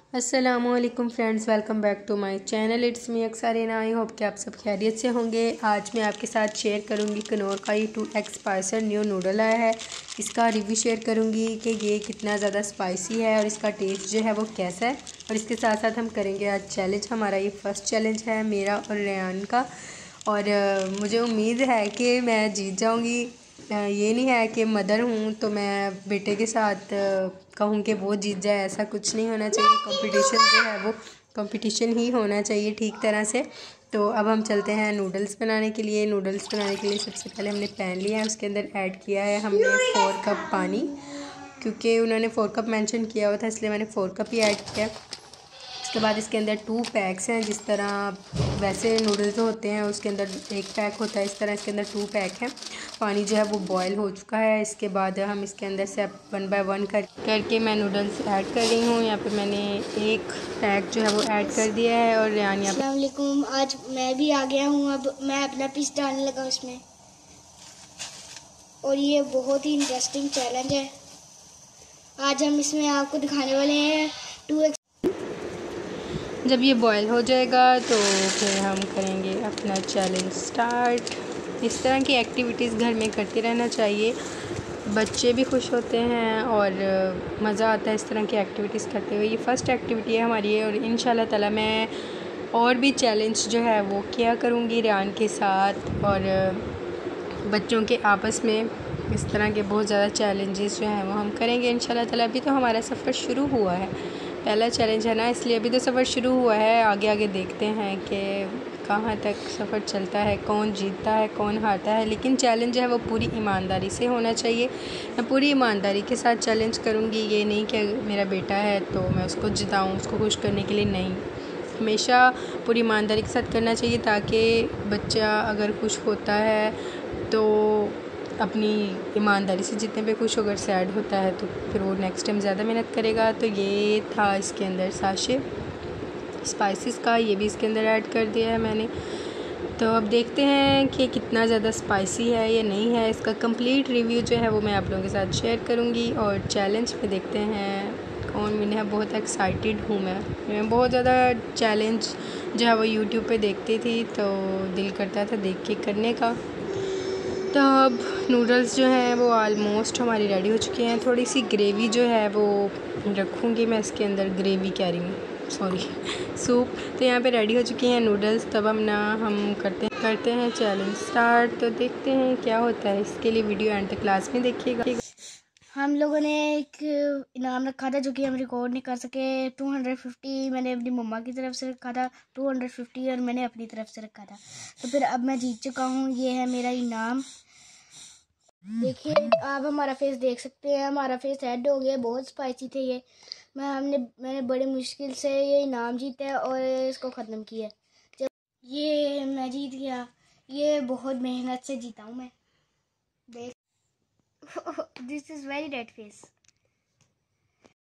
अस्सलामुअलैकुम friends, welcome back to my channel. It's me Aksarina. I hope कि आप सब खैरियत से होंगे। आज मैं आपके साथ शेयर करूंगी कनौर का ये 2x स्पाइसर न्यू नूडल आया है। इसका रिव्यू शेयर करूंगी कि ये कितना ज़्यादा स्पाइसी है और इसका टेस्ट जो है वो कैसा है। और इसके साथ साथ हम करेंगे आज चैलेंज। हमारा ये फर्स्ट चैलेंज है मेरा और रेयान का, और मुझे उम्मीद है कि मैं जीत जाऊँगी। ये नहीं है कि मदर हूँ तो मैं बेटे के साथ कहूँ कि वो जीत जाए, ऐसा कुछ नहीं होना चाहिए। कंपटीशन जो है वो कंपटीशन ही होना चाहिए ठीक तरह से। तो अब हम चलते हैं नूडल्स बनाने के लिए। नूडल्स बनाने के लिए सबसे पहले हमने पैन लिया है, उसके अंदर ऐड किया है हमने 4 कप पानी, क्योंकि उन्होंने 4 कप मेंशन किया हुआ था इसलिए मैंने 4 कप ही ऐड किया। उसके बाद इसके अंदर 2 पैक्स हैं। जिस तरह वैसे नूडल्स होते हैं उसके अंदर 1 पैक होता है, इस तरह इसके अंदर 2 पैक हैं। पानी जो है वो बॉयल हो चुका है। इसके बाद हम इसके अंदर से 1 बाय 1 करके मैं नूडल्स ऐड कर रही हूँ। यहाँ पे मैंने 1 पैक जो है वो ऐड कर दिया है। और रेयान यहाँ अस्सलाम वालेकुम, आज मैं भी आ गया हूँ। अब मैं अपना पीस डालने लगा उसमें, और ये बहुत ही इंटरेस्टिंग चैलेंज है। आज हम इसमें आपको दिखाने वाले हैं 2x। जब ये बॉयल हो जाएगा तो फिर हम करेंगे अपना चैलेंज स्टार्ट। इस तरह की एक्टिविटीज़ घर में करते रहना चाहिए, बच्चे भी खुश होते हैं और मज़ा आता है इस तरह की एक्टिविटीज़ करते हुए। ये फ़र्स्ट एक्टिविटी है हमारी और इंशाल्लाह ताला मैं और भी चैलेंज जो है वो किया करूँगी रेयान के साथ और बच्चों के आपस में। इस तरह के बहुत ज़्यादा चैलेंजेस जो हैं वो हम करेंगे इंशाल्लाह ताला। अभी तो हमारा सफ़र शुरू हुआ है, पहला चैलेंज है ना, इसलिए अभी तो सफ़र शुरू हुआ है। आगे आगे देखते हैं कि कहाँ तक सफ़र चलता है, कौन जीतता है कौन हारता है। लेकिन चैलेंज है वो पूरी ईमानदारी से होना चाहिए। मैं पूरी ईमानदारी के साथ चैलेंज करूँगी। ये नहीं कि मेरा बेटा है तो मैं उसको जिताऊँ, उसको खुश करने के लिए, नहीं। हमेशा पूरी ईमानदारी के साथ करना चाहिए ताकि बच्चा अगर खुश होता है तो अपनी ईमानदारी से जितने पे खुश होकर सैड होता है तो फिर वो नेक्स्ट टाइम ज़्यादा मेहनत करेगा। तो ये था इसके अंदर साशे स्पाइसेस का, ये भी इसके अंदर ऐड कर दिया है मैंने। तो अब देखते हैं कि कितना ज़्यादा स्पाइसी है या नहीं है। इसका कंप्लीट रिव्यू जो है वो मैं आप लोगों के साथ शेयर करूँगी। और चैलेंज पे देखते हैं कौन विन है। बहुत एक्साइटेड हूँ मैं बहुत ज़्यादा। चैलेंज जो है वो यूट्यूब पे देखती थी तो दिल करता था देख के करने का। तो अब नूडल्स जो हैं वो आलमोस्ट हमारी रेडी हो चुकी हैं। थोड़ी सी ग्रेवी जो है वो रखूँगी मैं इसके अंदर, ग्रेवी कह रही हूँ, सॉरी, सूप। तो यहाँ पे रेडी हो चुकी हैं नूडल्स। तब हम करते हैं चैलेंज स्टार्ट। तो देखते हैं क्या होता है। इसके लिए वीडियो एंड तक क्लास में देखिएगा। हम लोगों ने एक इनाम रखा था जो कि हम रिकॉर्ड नहीं कर सके। 250 मैंने अपनी मम्मा की तरफ से रखा था, 250 और मैंने अपनी तरफ से रखा था। तो फिर अब मैं जीत चुका हूँ। ये है मेरा इनाम। देखिए आप हमारा फेस देख सकते हैं, हमारा फेस रेड हो गया। बहुत स्पाइसी थे ये। मैंने बड़ी मुश्किल से ये इनाम जीता है और इसको ख़त्म किया। जब ये मैं जीत गया, ये बहुत मेहनत से जीता हूँ मैं। देख this is very red face.